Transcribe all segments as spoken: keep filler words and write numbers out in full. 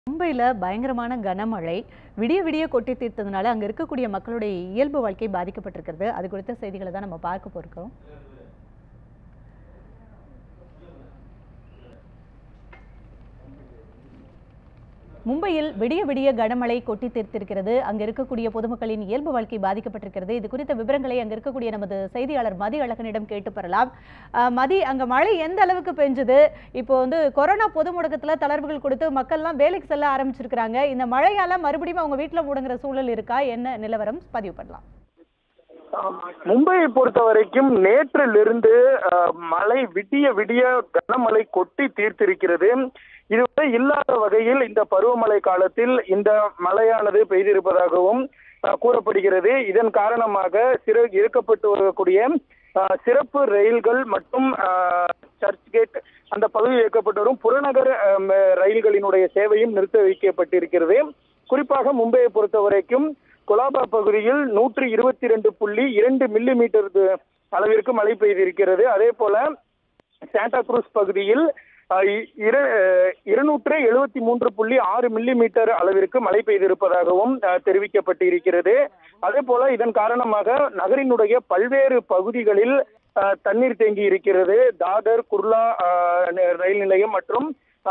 மும்பையில பயங்கரமான கனமழை விடிய விடிய கொட்டி தீர்த்ததுனால அங்க இருக்கக்கூடிய மக்களுடைய இயல்பு வாழ்க்கை பாதிக்கப்பட்டிருக்கிறது. அது குறித்த செய்திகளை தான் நம்ம பார்க்க போறோம். மும்பையில் விடிய விடிய கனமழை கொட்டி தீர்த்திருக்கிறது. அங்க இருக்கக்கூடிய பொதுமக்களின் இயல்பு வாழ்க்கை பாதிக்கப்பட்டிருக்கிறது. இது குறித்த விவரங்களை அங்க இருக்கக்கூடிய நமது செய்தியாளர் மதி அழகனிடம் கேட்டு பெறலாம். மதி, அங்க மழை எந்த அளவுக்கு பெஞ்சது? இப்போ வந்து கொரோனா பொது முடக்கத்துல தளர்வுகள் கொடுத்து மக்கள்லாம் வேலைக்கு செல்ல ஆரம்பிச்சிருக்கிறாங்க. இந்த மழையால மறுபடியும் அவங்க வீட்டுல முடங்குற சூழல் இருக்கா? என்ன நிலவரம் பதிவு பண்ணலாம்? மும்பையை பொறுத்த வரைக்கும் நேற்றிலிருந்து மழை விடிய விடிய கனமழை கொட்டி தீர்த்திருக்கிறது. இதுவரை இல்லாத வகையில் இந்த பருவமழை காலத்தில் இந்த மழையானது பெய்திருப்பதாகவும் கூறப்படுகிறது. இதன் காரணமாக சிறு இயக்கப்பட்டு வரக்கூடிய சிறப்பு ரயில்கள் மற்றும் சர்ச் கேட் அந்த பகுதியில் இயக்கப்பட்டு வரும் புறநகர் ரயில்களினுடைய சேவையும் நிறுத்தி வைக்கப்பட்டிருக்கிறது. குறிப்பாக மும்பையை பொறுத்த வரைக்கும் கொலாபா பகுதியில் நூற்றி இருபத்தி இரண்டு புள்ளி இரண்டு மில்லி மீட்டர் அளவிற்கு மழை பெய்திருக்கிறது. அதே போல சாண்டா குரூஸ் பகுதியில் இருநூற்று எழுபத்தி மூன்று புள்ளி ஆறு மில்லி மீட்டர் அளவிற்கு மழை பெய்திருப்பதாகவும் தெரிவிக்கப்பட்டிருக்கிறது. அதே போல இதன் காரணமாக நகரினுடைய பல்வேறு பகுதிகளில் தண்ணீர் தேங்கி இருக்கிறது. தாதர், குர்லா ரயில் நிலையம் மற்றும்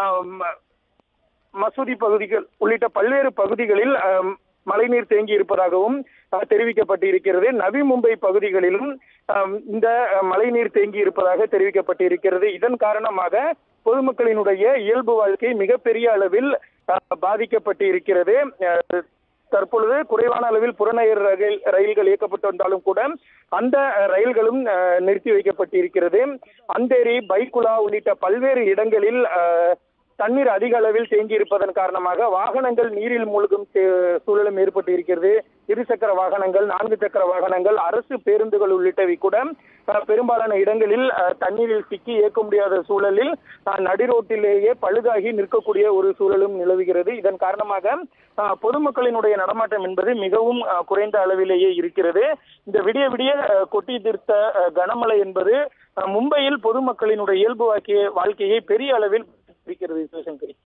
மசூதி பகுதிகள் உள்ளிட்ட பல்வேறு பகுதிகளில் மழைநீர் தேங்கி இருப்பதாகவும் தெரிவிக்கப்பட்டிருக்கிறது. நவி மும்பை பகுதிகளிலும் இந்த மழைநீர் தேங்கி இருப்பதாக தெரிவிக்கப்பட்டிருக்கிறது. இதன் காரணமாக பொதுமக்களினுடைய இயல்பு வாழ்க்கை மிகப்பெரிய அளவில் பாதிக்கப்பட்டு இருக்கிறது. தற்பொழுது குறைவான அளவில் புறநகர் ரயில் ரயில்கள் இயக்கப்பட்டு வந்தாலும் கூட அந்த ரயில்களும் நிறுத்தி வைக்கப்பட்டிருக்கிறது. அந்தேரி, பைக்குலா உள்ளிட்ட பல்வேறு இடங்களில் தண்ணீர் அதிக அளவில் தேங்கி இருப்பதன் காரணமாக வாகனங்கள் நீரில் மூழ்கும் சூழலும் ஏற்பட்டு இருக்கிறது. இருசக்கர வாகனங்கள், நான்கு சக்கர வாகனங்கள், அரசு பேருந்துகள் உள்ளிட்டவை கூட பெரும்பாலான இடங்களில் தண்ணீரில் சிக்கி இயக்க முடியாத சூழலில் நடுரோட்டிலேயே பழுதாகி நிற்கக்கூடிய ஒரு சூழலும் நிலவுகிறது. இதன் காரணமாக பொதுமக்களினுடைய நடமாட்டம் என்பது மிகவும் குறைந்த அளவிலேயே இருக்கிறது. இந்த விடிய விடிய கொட்டி தீர்த்த கனமழை என்பது மும்பையில் பொதுமக்களினுடைய இயல்பு வாழ்க்கையை வாழ்க்கையை பெரிய அளவில் இருக்கிறது. சிவசங்கரி.